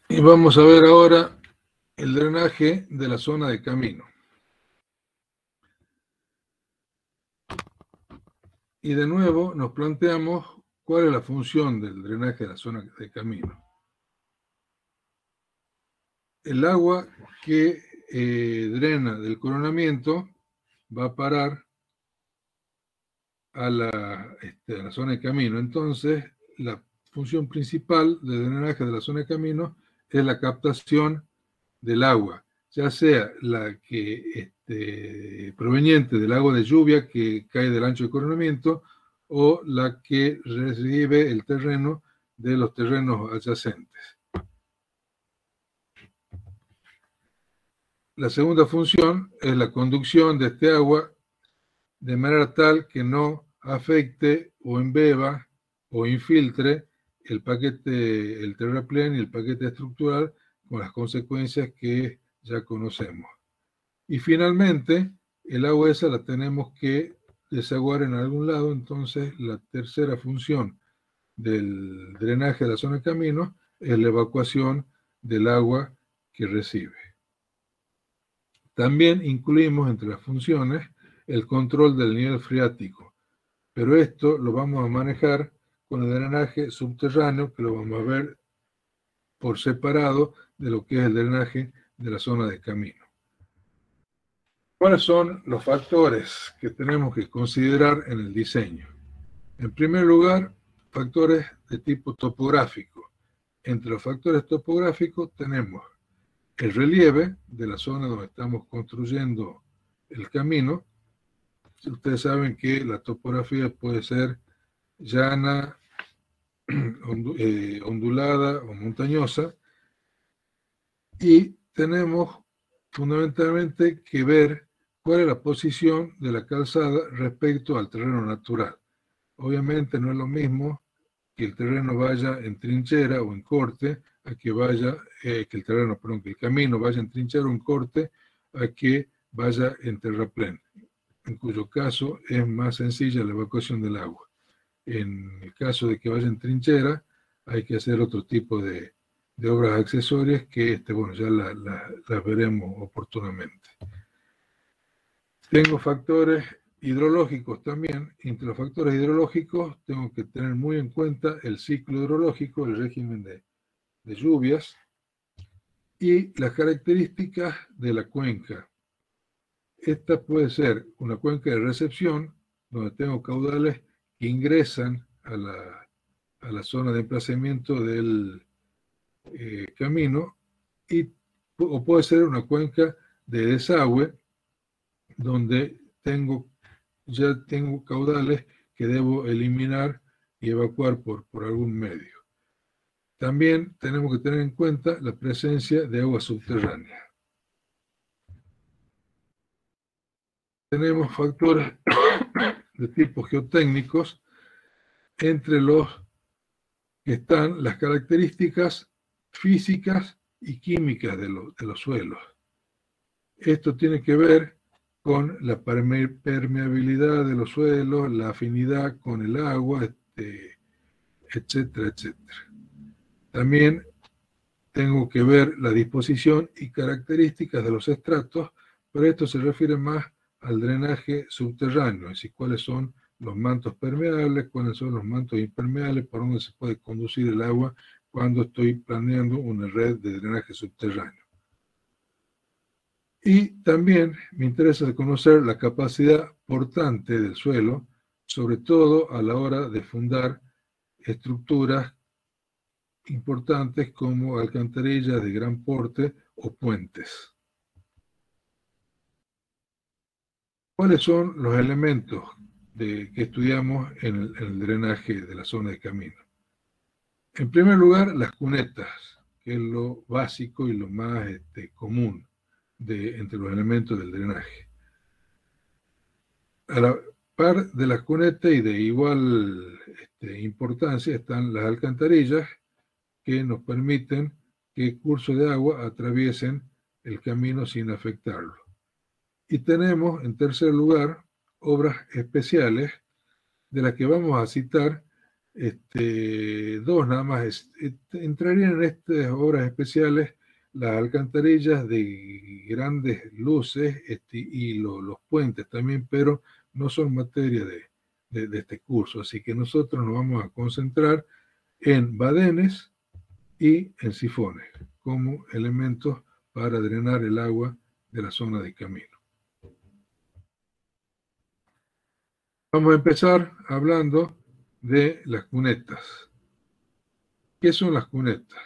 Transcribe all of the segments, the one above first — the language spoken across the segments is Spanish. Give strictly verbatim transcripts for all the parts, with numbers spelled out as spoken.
Y vamos a ver ahora el drenaje de la zona de camino. Y de nuevo nos planteamos cuál es la función del drenaje de la zona de camino. El agua que eh, drena del coronamiento va a parar a la, este, a la zona de camino. Entonces, la función principal del drenaje de la zona de camino es la captación del agua, ya sea la que este, proveniente del agua de lluvia que cae del ancho de coronamiento o la que recibe el terreno de los terrenos adyacentes. La segunda función es la conducción de este agua de manera tal que no afecte o embeba o infiltre el paquete, el terraplén y el paquete estructural con las consecuencias que ya conocemos. Y finalmente, el agua esa la tenemos que desaguar en algún lado, entonces la tercera función del drenaje de la zona de camino es la evacuación del agua que recibe. También incluimos entre las funciones el control del nivel freático, pero esto lo vamos a manejar con el drenaje subterráneo, que lo vamos a ver por separado de lo que es el drenaje de la zona de camino. ¿Cuáles son los factores que tenemos que considerar en el diseño? En primer lugar, factores de tipo topográfico. Entre los factores topográficos tenemos el relieve de la zona donde estamos construyendo el camino. Ustedes saben que la topografía puede ser llana, ondulada o montañosa, y tenemos fundamentalmente que ver cuál es la posición de la calzada respecto al terreno natural. Obviamente no es lo mismo que el terreno vaya en trinchera o en corte, a que vaya, eh, que el terreno, perdón, que el camino vaya en trinchera o en corte, a que vaya en terraplén, en cuyo caso es más sencilla la evacuación del agua. En el caso de que vaya en trinchera, hay que hacer otro tipo de, de obras accesorias que, este, bueno, ya las la, la veremos oportunamente. Tengo factores hidrológicos también. Entre los factores hidrológicos tengo que tener muy en cuenta el ciclo hidrológico, el régimen de, de lluvias y las características de la cuenca. Esta puede ser una cuenca de recepción, donde tengo caudales que ingresan a la, a la zona de emplazamiento del eh, camino, y, o puede ser una cuenca de desagüe, donde tengo, ya tengo caudales que debo eliminar y evacuar por, por algún medio. También tenemos que tener en cuenta la presencia de agua subterránea. Tenemos factores de tipo geotécnicos, entre los que están las características físicas y químicas de, lo, de los suelos. Esto tiene que ver con la permeabilidad de los suelos, la afinidad con el agua, este, etcétera, etcétera. También tengo que ver la disposición y características de los estratos, pero esto se refiere más al drenaje subterráneo, es decir, cuáles son los mantos permeables, cuáles son los mantos impermeables, por donde se puede conducir el agua cuando estoy planeando una red de drenaje subterráneo. Y también me interesa conocer la capacidad portante del suelo, sobre todo a la hora de fundar estructuras importantes como alcantarillas de gran porte o puentes. ¿Cuáles son los elementos de, que estudiamos en el, en el drenaje de la zona de camino? En primer lugar, las cunetas, que es lo básico y lo más este, común de, entre los elementos del drenaje. A la par de las cunetas y de igual este, importancia están las alcantarillas, que nos permiten que cursos de agua atraviesen el camino sin afectarlo. Y tenemos, en tercer lugar, obras especiales, de las que vamos a citar Este, dos nada más. Este, entrarían en estas obras especiales las alcantarillas de grandes luces este, y lo, los puentes también, pero no son materia de, de, de este curso. Así que nosotros nos vamos a concentrar en badenes y en sifones como elementos para drenar el agua de la zona de camino. Vamos a empezar hablando de las cunetas. ¿Qué son las cunetas?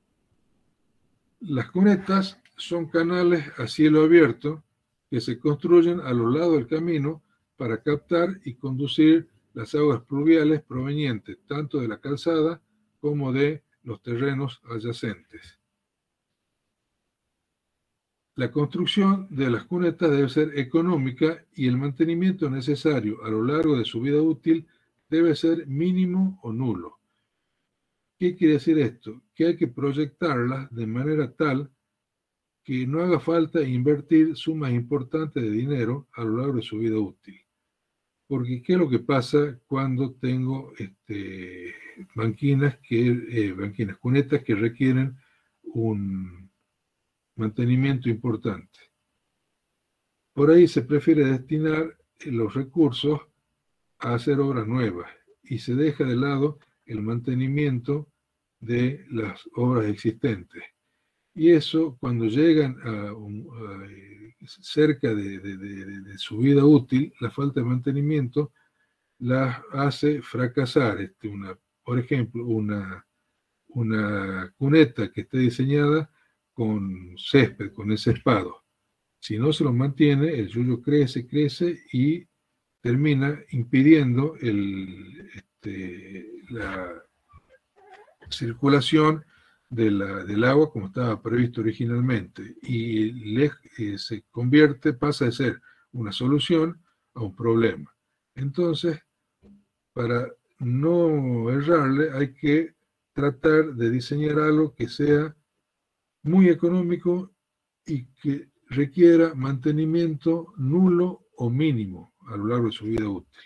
Las cunetas son canales a cielo abierto que se construyen a los lados del camino para captar y conducir las aguas pluviales provenientes tanto de la calzada como de los terrenos adyacentes. La construcción de las cunetas debe ser económica y el mantenimiento necesario a lo largo de su vida útil debe ser mínimo o nulo. ¿Qué quiere decir esto? Que hay que proyectarlas de manera tal que no haga falta invertir sumas importantes de dinero a lo largo de su vida útil. Porque ¿qué es lo que pasa cuando tengo este, banquinas, que, eh, banquinas, cunetas que requieren un mantenimiento importante? Por ahí se prefiere destinar los recursos a hacer obras nuevas y se deja de lado el mantenimiento de las obras existentes. Y eso, cuando llegan a, un, a cerca de, de, de, de su vida útil, la falta de mantenimiento las hace fracasar. Este, una, por ejemplo, una, una cuneta que esté diseñada con césped, con encespado. Si no se lo mantiene, el yuyo crece, crece y termina impidiendo el, este, la circulación de la, del agua como estaba previsto originalmente y le, eh, se convierte, pasa de ser una solución a un problema. Entonces, para no errarle, hay que tratar de diseñar algo que sea muy económico y que requiera mantenimiento nulo o mínimo a lo largo de su vida útil.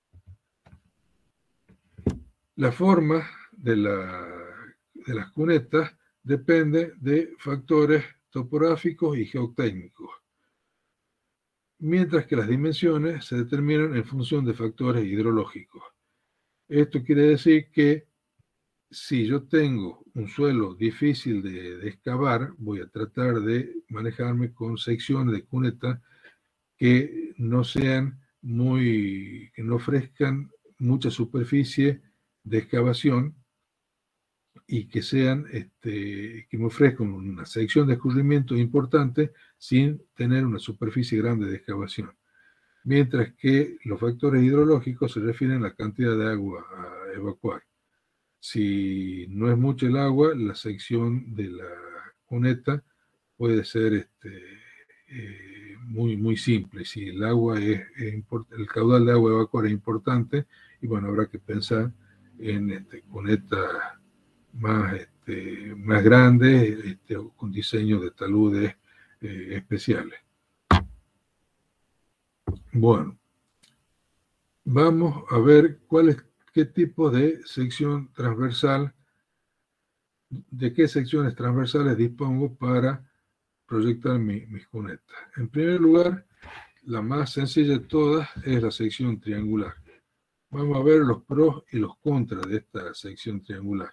La forma de, la, de las cunetas depende de factores topográficos y geotécnicos, mientras que las dimensiones se determinan en función de factores hidrológicos. Esto quiere decir que si yo tengo un suelo difícil de, de excavar, voy a tratar de manejarme con secciones de cuneta que no sean muy, que no ofrezcan mucha superficie de excavación y que sean, este, que me ofrezcan una sección de escurrimiento importante sin tener una superficie grande de excavación. Mientras que los factores hidrológicos se refieren a la cantidad de agua a evacuar. Si no es mucho el agua, la sección de la cuneta puede ser este, eh, muy, muy simple. Si el agua es, es el caudal de agua a evacuar es importante, y bueno, habrá que pensar en este, cunetas más, este, más grandes, este, con diseño de taludes eh, especiales. Bueno, vamos a ver cuál es, qué tipo de sección transversal, de qué secciones transversales dispongo para proyectar mi, mis cunetas. En primer lugar, la más sencilla de todas es la sección triangular. Vamos a ver los pros y los contras de esta sección triangular.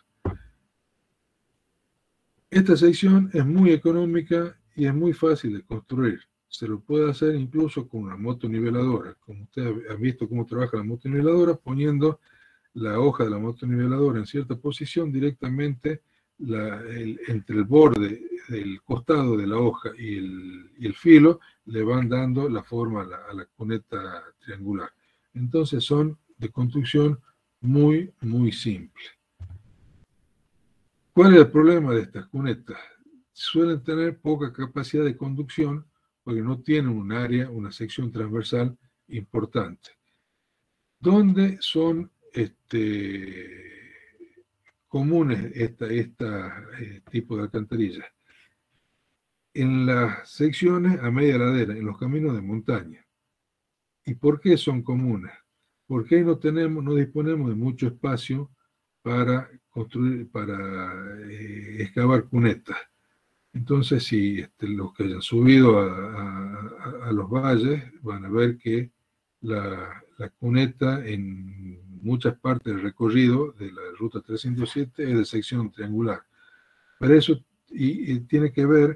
Esta sección es muy económica y es muy fácil de construir. Se lo puede hacer incluso con una motoniveladora. Como ustedes han visto cómo trabaja la motoniveladora, poniendo la hoja de la motoniveladora en cierta posición directamente la, el, entre el borde del costado de la hoja y el, y el filo, le van dando la forma a la, a la cuneta triangular. Entonces son de construcción muy, muy simple. ¿Cuál es el problema de estas cunetas? Suelen tener poca capacidad de conducción porque no tienen un área, una sección transversal importante. ¿Dónde son este, comunes este esta, eh, tipo de alcantarillas? En las secciones a media ladera, en los caminos de montaña. ¿Y por qué son comunes? porque ahí no tenemos, no disponemos de mucho espacio para construir, para eh, excavar cunetas. Entonces, si este, los que hayan subido a, a, a los valles van a ver que la, la cuneta en muchas partes del recorrido de la ruta trescientos siete es de sección triangular. Pero eso y, y tiene que ver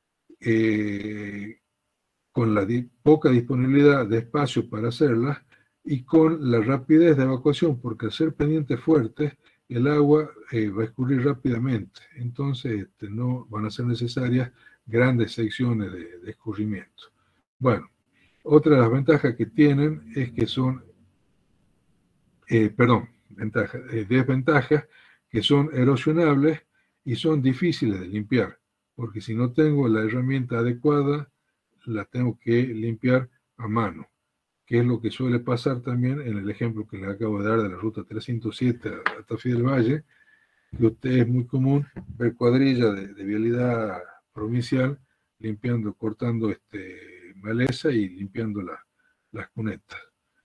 eh, con la di poca disponibilidad de espacio para hacerlas y con la rapidez de evacuación, porque al ser pendientes fuertes, el agua eh, va a escurrir rápidamente. Entonces, este, no van a ser necesarias grandes secciones de, de escurrimiento. Bueno, otra de las ventajas que tienen es que son, eh, perdón, ventajas, eh, desventajas, que son erosionables y son difíciles de limpiar, porque si no tengo la herramienta adecuada, la tengo que limpiar a mano, que es lo que suele pasar también en el ejemplo que les acabo de dar de la ruta trescientos siete a Tafí del Valle, que usted es muy común ver cuadrillas de, de vialidad provincial limpiando, cortando este, maleza y limpiando la, las cunetas.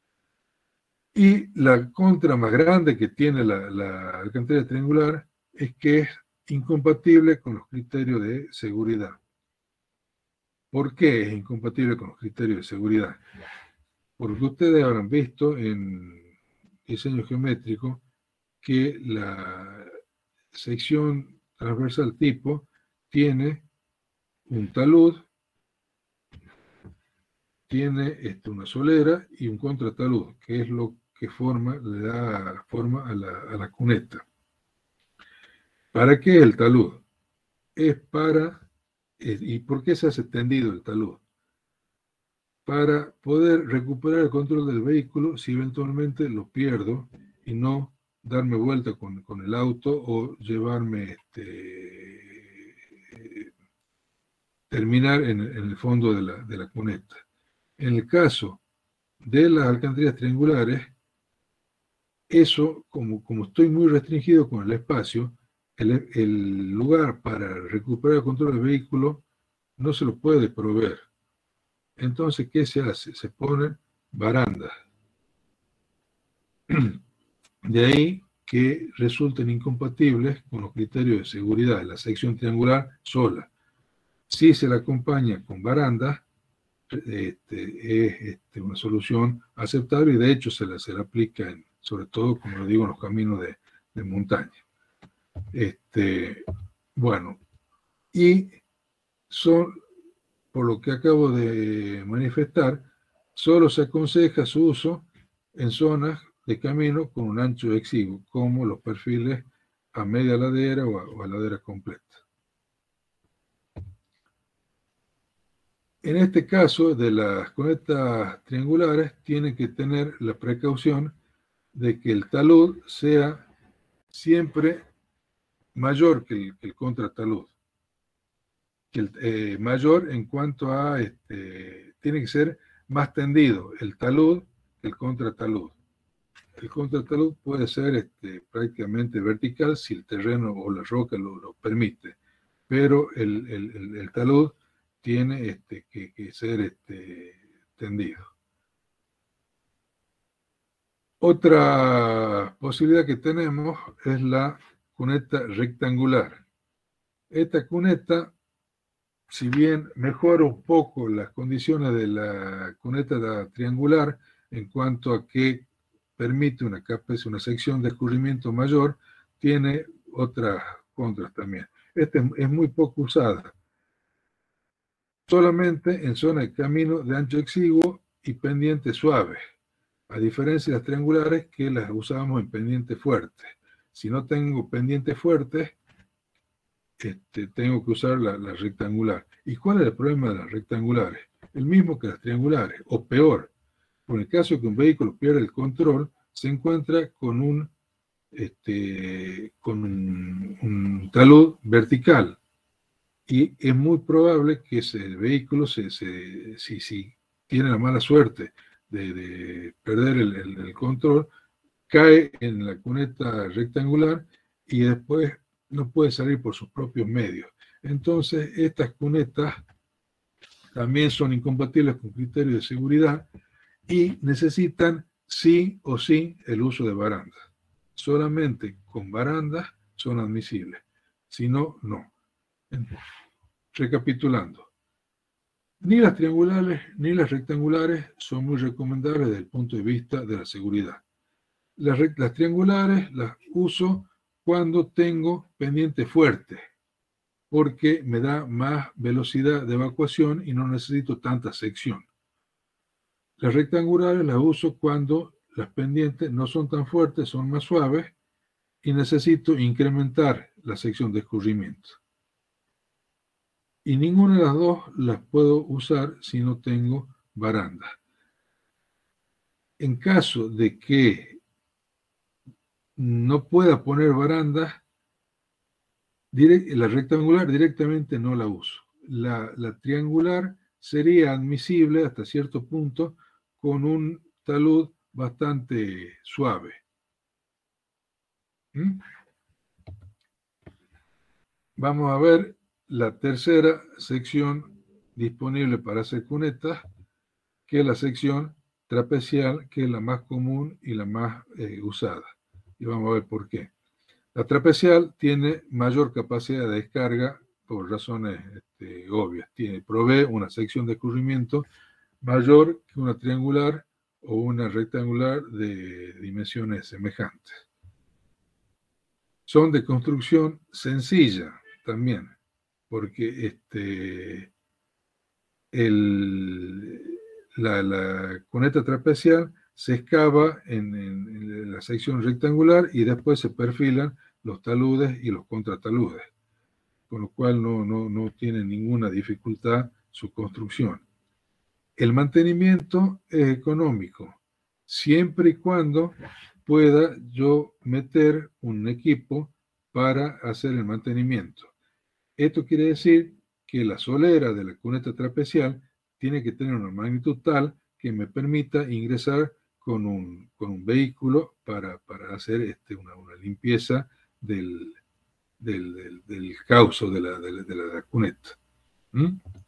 Y la contra más grande que tiene la, la alcantarilla triangular es que es incompatible con los criterios de seguridad. ¿Por qué es incompatible con los criterios de seguridad? Porque ustedes habrán visto en diseño geométrico que la sección transversal tipo tiene un talud, tiene este, una solera y un contratalud, que es lo que forma, le da forma a la, a la cuneta. ¿Para qué el talud? Es para, ¿y por qué se hace tendido el talud? Para poder recuperar el control del vehículo si eventualmente lo pierdo y no darme vuelta con, con el auto o llevarme, este, terminar en, en el fondo de la, de la cuneta. En el caso de las alcantarillas triangulares, eso, como, como estoy muy restringido con el espacio, el, el lugar para recuperar el control del vehículo no se lo puede proveer. Entonces, ¿qué se hace? Se ponen barandas. De ahí que resulten incompatibles con los criterios de seguridad de la sección triangular sola. Si se la acompaña con barandas, este, es este, una solución aceptable y de hecho se la, se la aplica, en, sobre todo, como lo digo, en los caminos de, de montaña. Este, bueno, y son, por lo que acabo de manifestar, solo se aconseja su uso en zonas de camino con un ancho exiguo, como los perfiles a media ladera o a, o a ladera completa. En este caso de las cunetas triangulares, tiene que tener la precaución de que el talud sea siempre mayor que el, que el contratalud. Que el, eh, mayor en cuanto a, este, tiene que ser más tendido el talud que el contratalud. El contratalud puede ser este, prácticamente vertical si el terreno o la roca lo, lo permite, pero el, el, el, el talud tiene este, que, que ser este, tendido. Otra posibilidad que tenemos es la cuneta rectangular. Esta cuneta, si bien mejora un poco las condiciones de la cuneta triangular en cuanto a que permite una capa, una sección de escurrimiento mayor, tiene otras contras también. Esta es, es muy poco usada, solamente en zona de camino de ancho exiguo y pendiente suave, a diferencia de las triangulares que las usamos en pendiente fuerte. Si no tengo pendiente fuerte, este, tengo que usar la, la rectangular. ¿Y cuál es el problema de las rectangulares? El mismo que las triangulares, o peor. Por el caso que un vehículo pierde el control, se encuentra con un, este, con un, un talud vertical. Y es muy probable que ese vehículo, se, se, si, si tiene la mala suerte de, de perder el, el, el control, cae en la cuneta rectangular y después no puede salir por sus propios medios. Entonces, estas cunetas también son incompatibles con criterios de seguridad y necesitan sí o sí el uso de barandas. Solamente con barandas son admisibles. Si no, no. Recapitulando. Ni las triangulares ni las rectangulares son muy recomendables desde el punto de vista de la seguridad. Las, las triangulares las uso cuando tengo pendiente fuerte, porque me da más velocidad de evacuación y no necesito tanta sección. Las rectangulares las uso cuando las pendientes no son tan fuertes, son más suaves y necesito incrementar la sección de escurrimiento. Y ninguna de las dos las puedo usar si no tengo baranda. En caso de que no pueda poner barandas, la rectangular directamente no la uso. La, la triangular sería admisible hasta cierto punto con un talud bastante suave. ¿Mm? Vamos a ver la tercera sección disponible para hacer cunetas, que es la sección trapecial, que es la más común y la más eh, usada. Y vamos a ver por qué. La trapecial tiene mayor capacidad de descarga por razones este, obvias. Tiene, provee una sección de escurrimiento mayor que una triangular o una rectangular de dimensiones semejantes. Son de construcción sencilla también, porque este, el, la, la cuneta trapecial se excava en, en, en la sección rectangular y después se perfilan los taludes y los contrataludes, con lo cual no, no, no tiene ninguna dificultad su construcción. El mantenimiento es económico, siempre y cuando pueda yo meter un equipo para hacer el mantenimiento. Esto quiere decir que la solera de la cuneta trapecial tiene que tener una magnitud tal que me permita ingresar con un, con un vehículo para, para hacer este, una, una limpieza del, del, del, del causo de la, de la, de la cuneta. ¿Mm?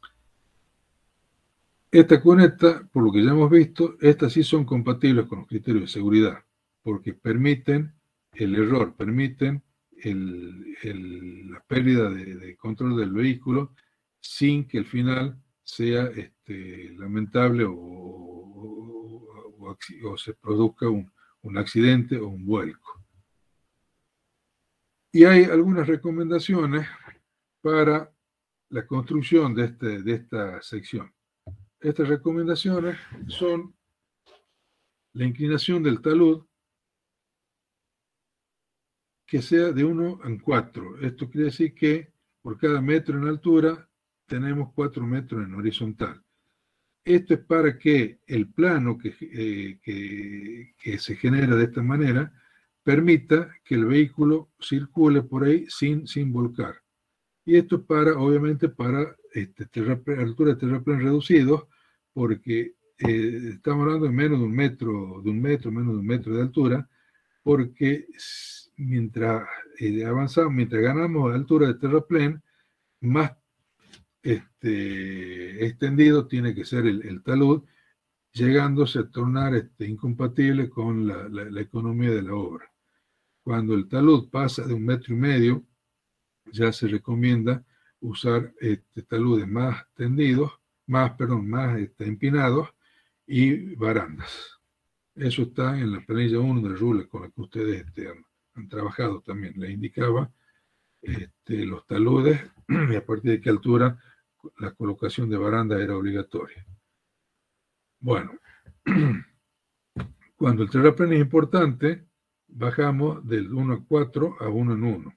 Esta cuneta, por lo que ya hemos visto, estas sí son compatibles con los criterios de seguridad, porque permiten el error, permiten el, el, la pérdida de, de control del vehículo sin que el final sea este, lamentable o, o, o, o se produzca un, un accidente o un vuelco. Y hay algunas recomendaciones para la construcción de, este, de esta sección. Estas recomendaciones son la inclinación del talud que sea de uno en cuatro. Esto quiere decir que por cada metro en altura tenemos cuatro metros en horizontal. Esto es para que el plano que, eh, que, que se genera de esta manera permita que el vehículo circule por ahí sin, sin volcar. Y esto es para, obviamente, para este, altura de terraplén reducidos, porque eh, estamos hablando de menos de un metro, de un metro, menos de un metro de altura, porque mientras eh, avanzamos, mientras ganamos altura de terraplén, más este, extendido tiene que ser el, el talud, llegándose a tornar este, incompatible con la, la, la economía de la obra. Cuando el talud pasa de un metro y medio, ya se recomienda usar este, taludes más tendidos, más, perdón, más este, empinados y barandas. Eso está en la planilla uno del RULE con la que ustedes este, han, han trabajado también. Les indicaba este, los taludes y a partir de qué altura la colocación de baranda era obligatoria. Bueno, cuando el terraplén es importante, bajamos del uno a cuatro a uno en uno.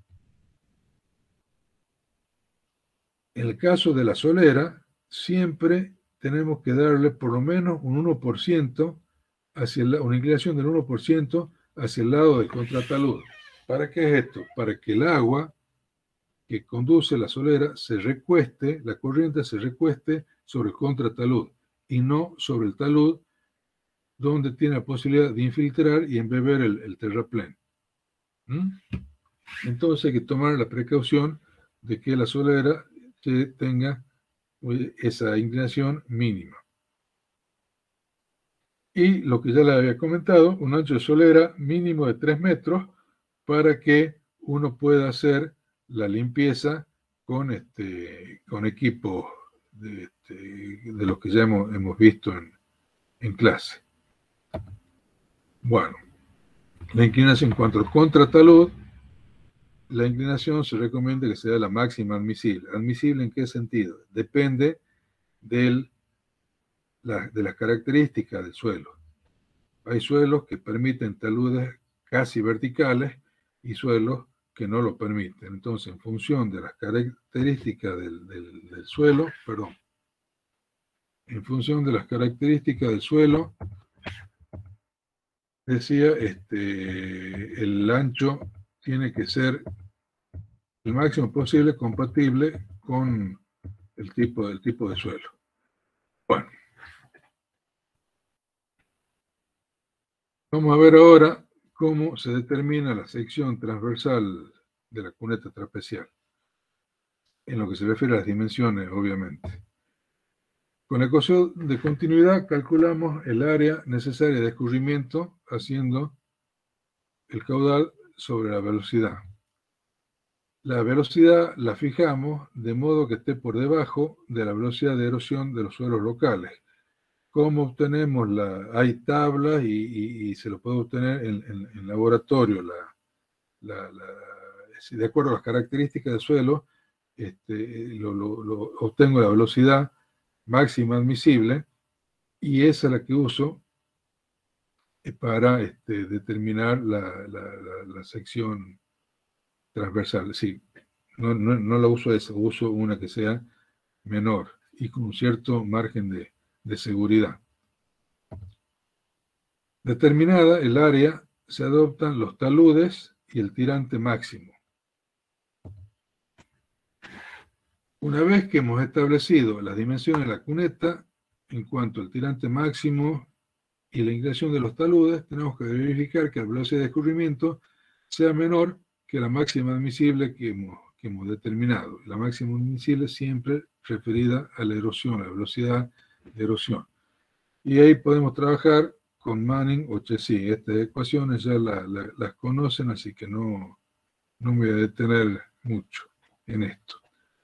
En el caso de la solera, siempre tenemos que darle por lo menos un uno por ciento, hacia el, una inclinación del uno por ciento hacia el lado del contratalud. ¿Para qué es esto? Para que el agua que conduce la solera se recueste, la corriente se recueste sobre el contratalud y no sobre el talud donde tiene la posibilidad de infiltrar y embeber el, el terraplén. ¿Mm? Entonces hay que tomar la precaución de que la solera tenga esa inclinación mínima. Y lo que ya les había comentado, un ancho de solera mínimo de tres metros para que uno pueda hacer la limpieza con, este, con equipos de, este, de los que ya hemos, hemos visto en, en clase. Bueno, la inclinación en cuanto al contratalud, la inclinación se recomienda que sea la máxima admisible. ¿Admisible en qué sentido? Depende del, la, de las características del suelo. Hay suelos que permiten taludes casi verticales y suelos que no lo permiten. Entonces, en función de las características del, del, del suelo, perdón, en función de las características del suelo, decía, este, el ancho tiene que ser el máximo posible compatible con el tipo, el tipo de suelo. Bueno, vamos a ver ahora cómo se determina la sección transversal de la cuneta trapezial, en lo que se refiere a las dimensiones, obviamente. Con la ecuación de continuidad calculamos el área necesaria de escurrimiento haciendo el caudal sobre la velocidad. La velocidad la fijamos de modo que esté por debajo de la velocidad de erosión de los suelos locales. ¿Cómo obtenemos la? Hay tablas y, y, y se lo puede obtener en, en, en laboratorio. La, la, la, de acuerdo a las características del suelo, este, lo, lo, lo, obtengo la velocidad máxima admisible y esa es la que uso para este, determinar la, la, la, la sección transversal. Sí, no, no, no la uso esa, uso una que sea menor y con un cierto margen de, de seguridad. Determinada el área, se adoptan los taludes y el tirante máximo. Una vez que hemos establecido las dimensiones de la cuneta, en cuanto al tirante máximo y la inclinación de los taludes, tenemos que verificar que la velocidad de escurrimiento sea menor que la máxima admisible que hemos, que hemos determinado. La máxima admisible siempre referida a la erosión, a la velocidad de erosión. Y ahí podemos trabajar con Manning o Chessy. Estas ecuaciones ya la, la, las conocen, así que no, no me voy a detener mucho en esto.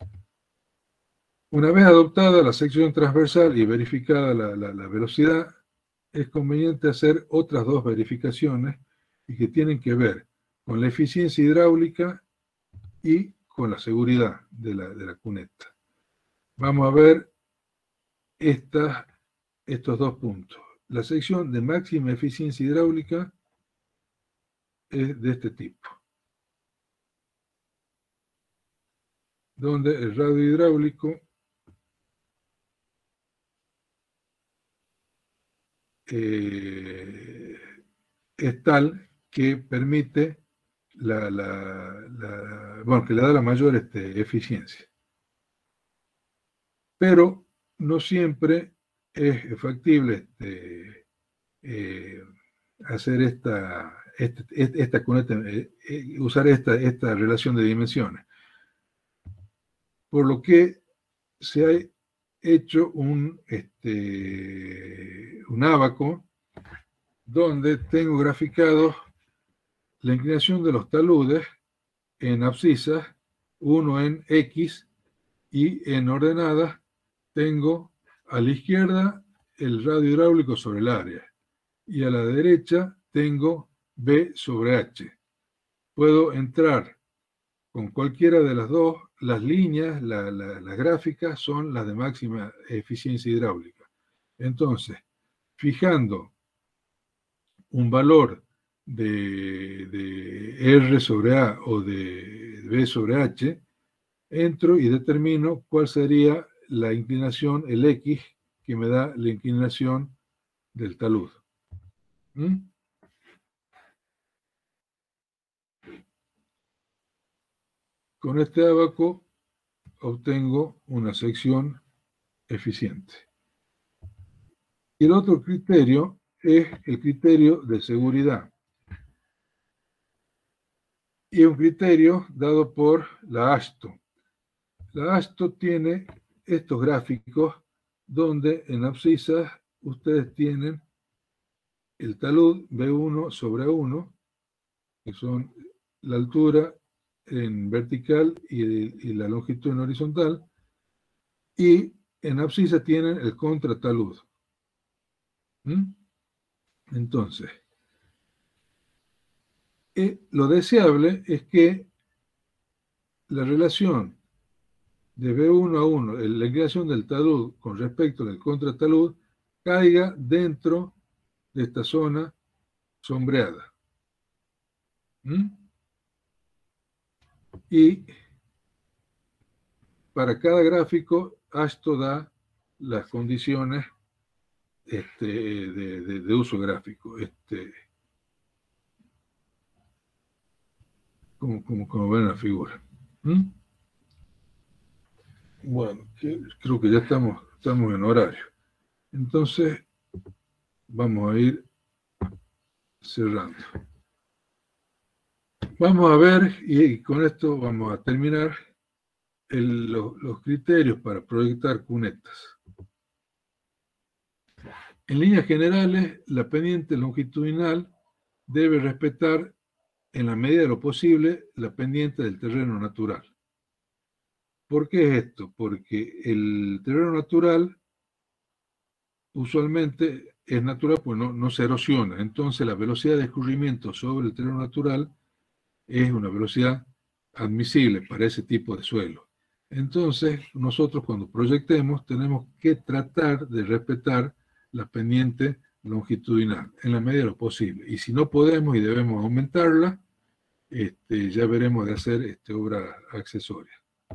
Una vez adoptada la sección transversal y verificada la, la, la velocidad, es conveniente hacer otras dos verificaciones y que tienen que ver con la eficiencia hidráulica y con la seguridad de la, de la cuneta. Vamos a ver estas, estos dos puntos. La sección de máxima eficiencia hidráulica es de este tipo, donde el radio hidráulico eh, es tal que permite la, la, la, bueno, que le da la mayor este, eficiencia. Pero no siempre es factible este, eh, hacer esta, este, esta cuneta, eh, usar esta, esta relación de dimensiones. Por lo que se ha hecho un, este, un ábaco donde tengo graficados la inclinación de los taludes en abscisas, uno en X, y en ordenadas tengo a la izquierda el radio hidráulico sobre el área y a la derecha tengo B sobre H. Puedo entrar con cualquiera de las dos, las líneas, la, la, las gráficas son las de máxima eficiencia hidráulica. Entonces, fijando un valor de, de R sobre A o de B sobre H, entro y determino cuál sería la inclinación, el X, que me da la inclinación del talud. ¿Mm? Con este ábaco obtengo una sección eficiente. Y el otro criterio es el criterio de seguridad. Y un criterio dado por la AASHTO. La AASHTO tiene estos gráficos donde en abscisas ustedes tienen el talud B uno sobre A uno, que son la altura en vertical y, y la longitud en horizontal, y en abscisa tienen el contratalud. ¿Mm? Entonces, eh, lo deseable es que la relación de B uno a uno, la inclinación del talud con respecto del contratalud, caiga dentro de esta zona sombreada. ¿Mm? Y para cada gráfico, esto da las condiciones este, de, de, de uso gráfico. Este, como, como, como ven en la figura. ¿Mm? Bueno, que, creo que ya estamos, estamos en horario. Entonces, vamos a ir cerrando. Vamos a ver, y con esto vamos a terminar, el, los, los criterios para proyectar cunetas. En líneas generales, la pendiente longitudinal debe respetar, en la medida de lo posible, la pendiente del terreno natural. ¿Por qué es esto? Porque el terreno natural usualmente es natural, pues no, no se erosiona. Entonces la velocidad de escurrimiento sobre el terreno natural es una velocidad admisible para ese tipo de suelo. Entonces nosotros cuando proyectemos tenemos que tratar de respetar la pendiente longitudinal en la medida de lo posible. Y si no podemos y debemos aumentarla, este, ya veremos de hacer este, obra accesoria.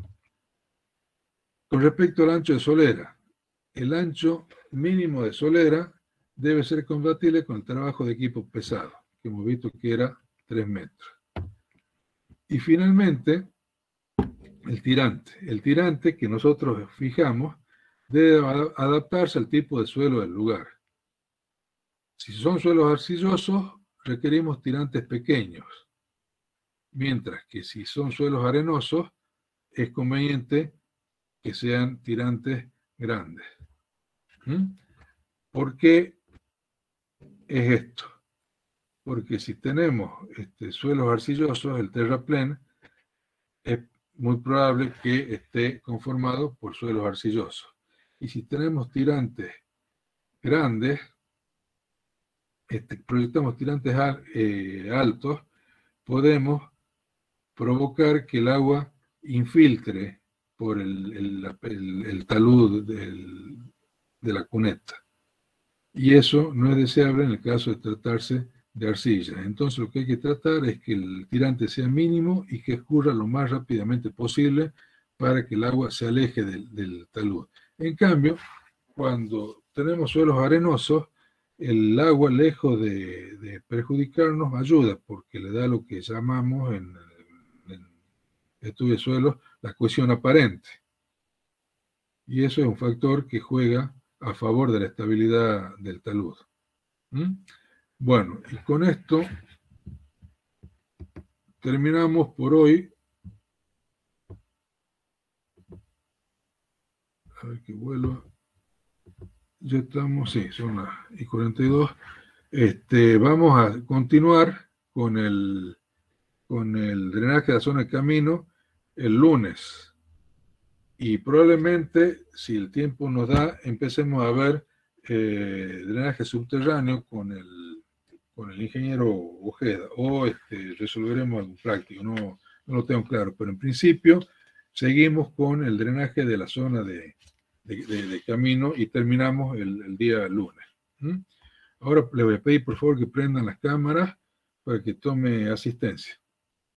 Con respecto al ancho de solera, el ancho mínimo de solera debe ser compatible con el trabajo de equipo pesado, que hemos visto que era tres metros. Y finalmente, el tirante. El tirante que nosotros fijamos debe adaptarse al tipo de suelo del lugar. Si son suelos arcillosos, requerimos tirantes pequeños, mientras que si son suelos arenosos, es conveniente que sean tirantes grandes. ¿Mm? ¿Por qué es esto? Porque si tenemos este, suelos arcillosos, el terraplén es muy probable que esté conformado por suelos arcillosos. Y si tenemos tirantes grandes, este, proyectamos tirantes al, eh, altos, podemos provocar que el agua infiltre por el, el, el, el talud del, de la cuneta. Y eso no es deseable en el caso de tratarse de arcilla. Entonces lo que hay que tratar es que el tirante sea mínimo y que escurra lo más rápidamente posible para que el agua se aleje del, del talud. En cambio, cuando tenemos suelos arenosos, el agua, lejos de, de perjudicarnos, ayuda porque le da lo que llamamos en, en estudio de suelos la cohesión aparente. Y eso es un factor que juega a favor de la estabilidad del talud. ¿Mm? Bueno, y con esto terminamos por hoy. A ver que vuelva. Ya estamos, sí, son las y cuarenta y dos. Este, vamos a continuar con el, con el drenaje de la zona de camino el lunes. Y probablemente, si el tiempo nos da, empecemos a ver eh, drenaje subterráneo con el, con el ingeniero Ojeda, o este, resolveremos algún práctico, no, no lo tengo claro, pero en principio seguimos con el drenaje de la zona de, de, de, de camino y terminamos el, el día lunes. ¿Mm? Ahora le voy a pedir por favor que prendan las cámaras para que tome asistencia.